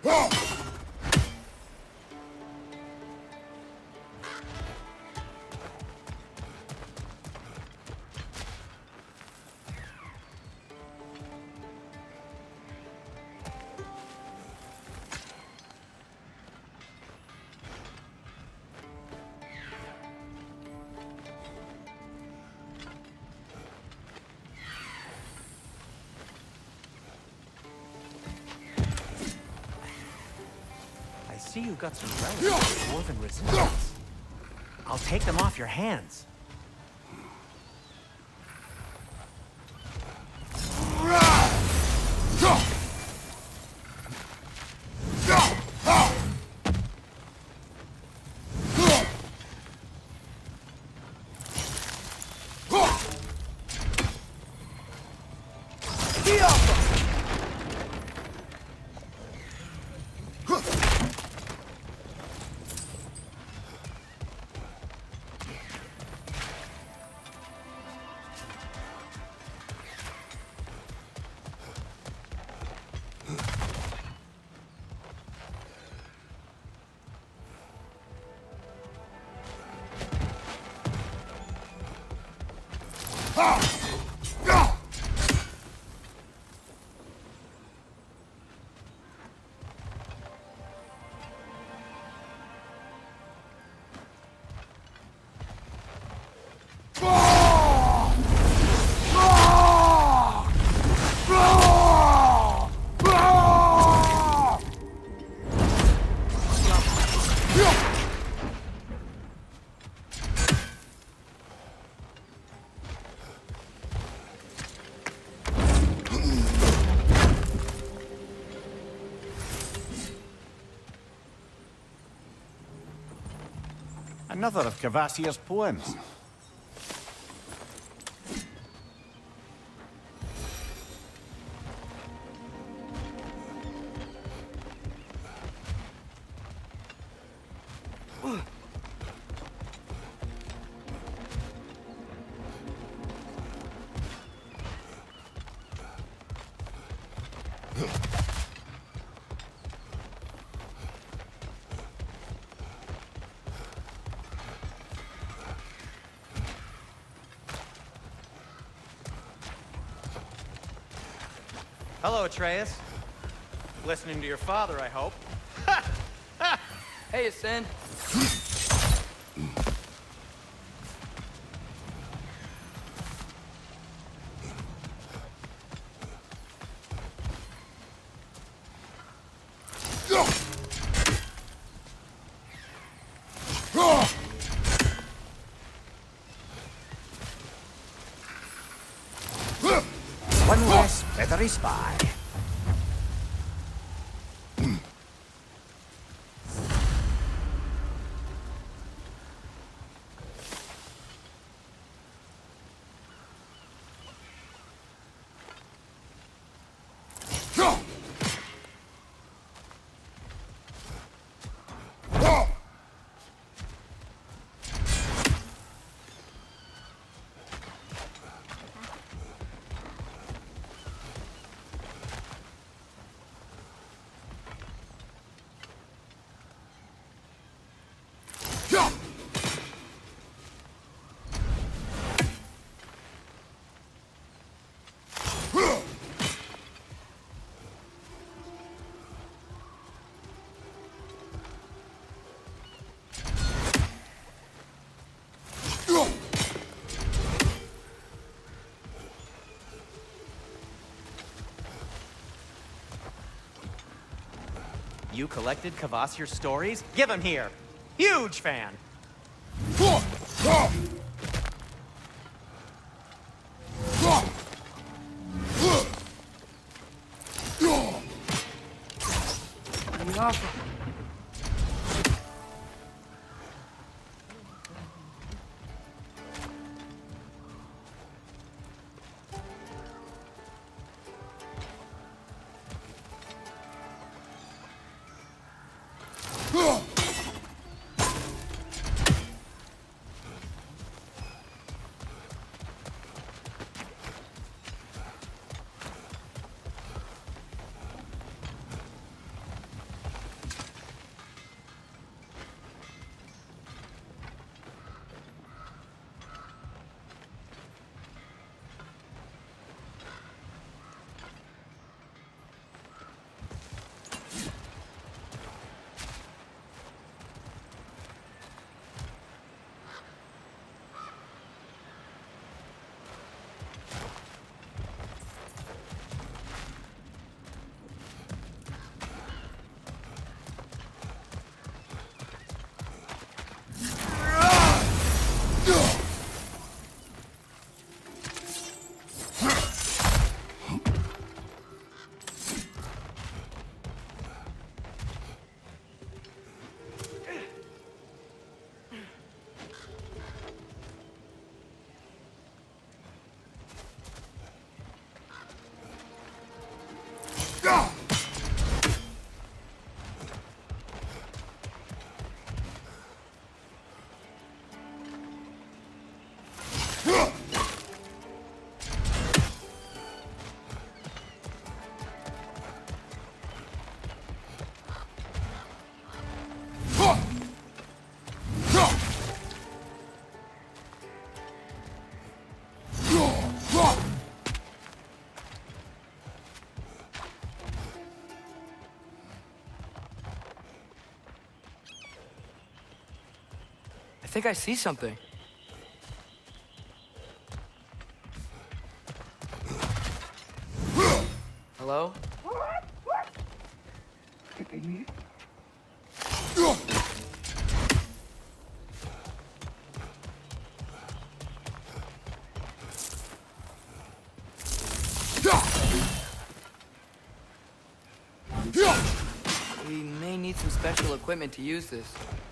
I see you got some relics of dwarven resistance. I'll take them off your hands. Another of Kvasir's poems. Hello, Atreus. Listening to your father, I hope. Hey, Ascend. One less feathery spy. You collected Kvasir's stories? Give them here. Huge fan. think I see something. Hello? We may need some special equipment to use this.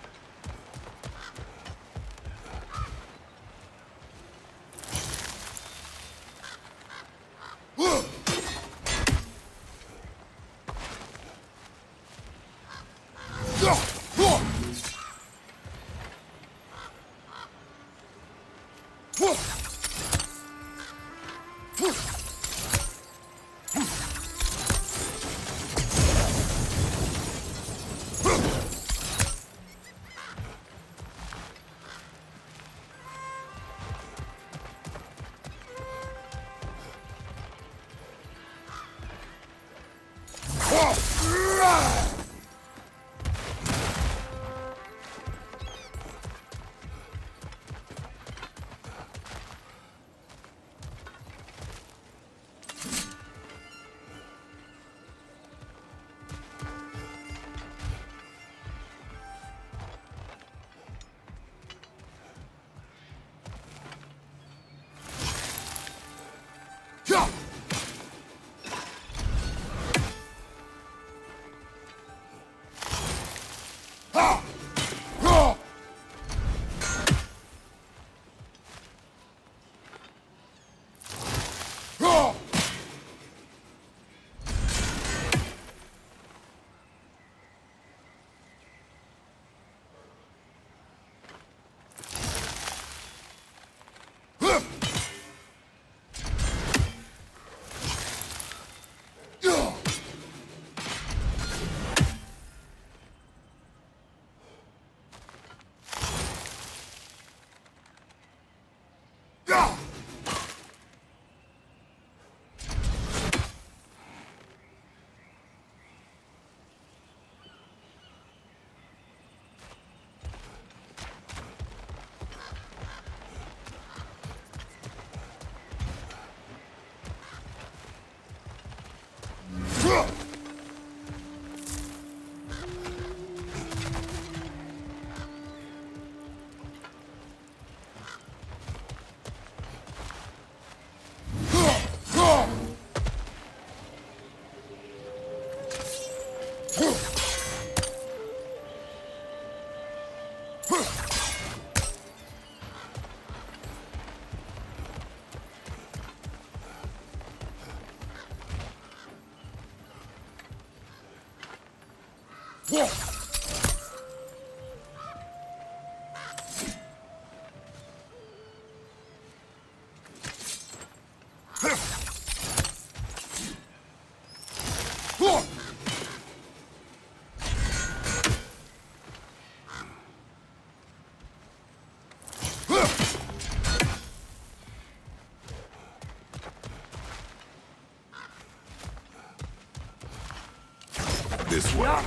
This way.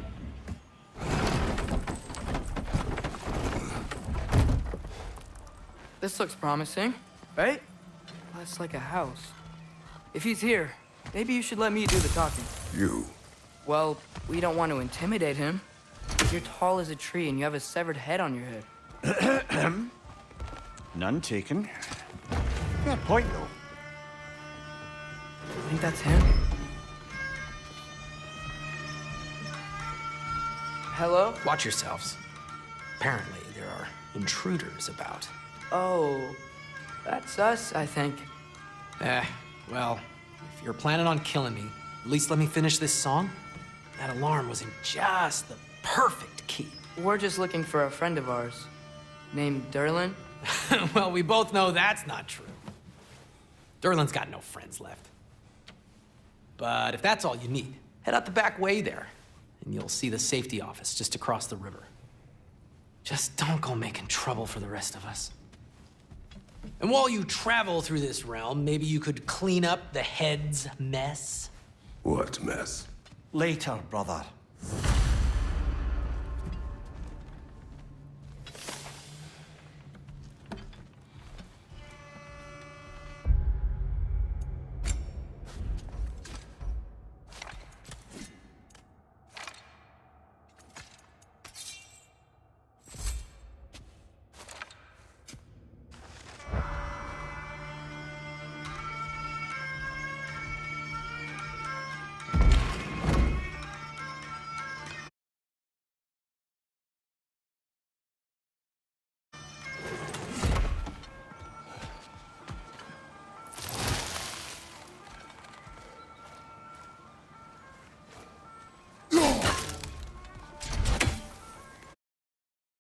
This looks promising, right? That's like a house. If he's here, maybe you should let me do the talking. You. Well, we don't want to intimidate him. You're tall as a tree and you have a severed head on your head. None taken. Fair point, though. I think that's him. Hello? Watch yourselves. Apparently, there are intruders about. Oh, that's us, I think. Well, if you're planning on killing me, at least let me finish this song. That alarm was in just the perfect key. We're just looking for a friend of ours, named Durlin. Well, we both know that's not true. Durlin's got no friends left. But if that's all you need, head out the back way there, and you'll see the safety office just across the river. Just don't go making trouble for the rest of us. And while you travel through this realm, maybe you could clean up the head's mess? What mess? Later, brother.